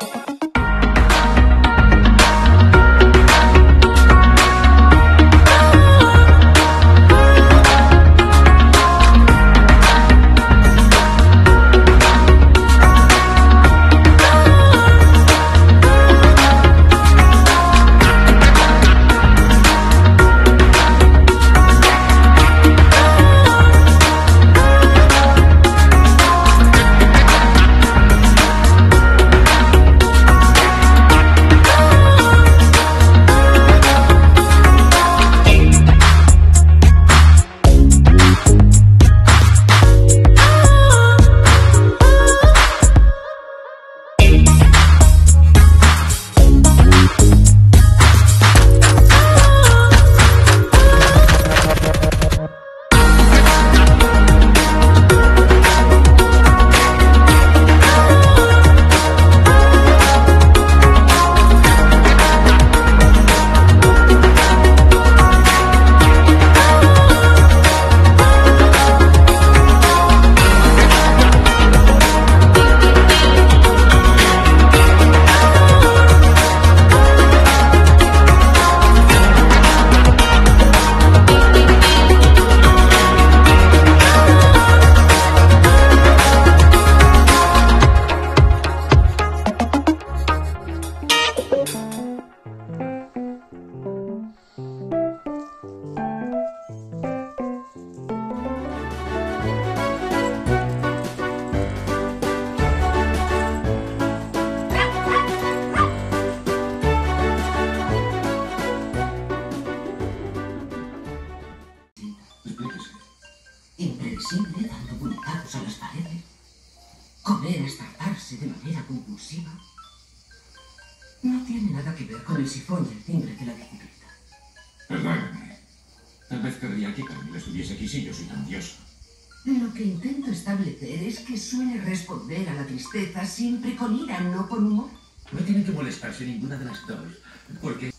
Imprevisible, dando puñetazos a las paredes. Comer hasta hartarse de manera compulsiva. No tiene nada que ver con el sifón y el timbre de la bicicleta. Perdóname. Tal vez querría que Camila estuviese aquí si yo soy tan diosa. Lo que intento establecer es que suele responder a la tristeza siempre con ira, no con humor. No tiene que molestarse ninguna de las dos, porque...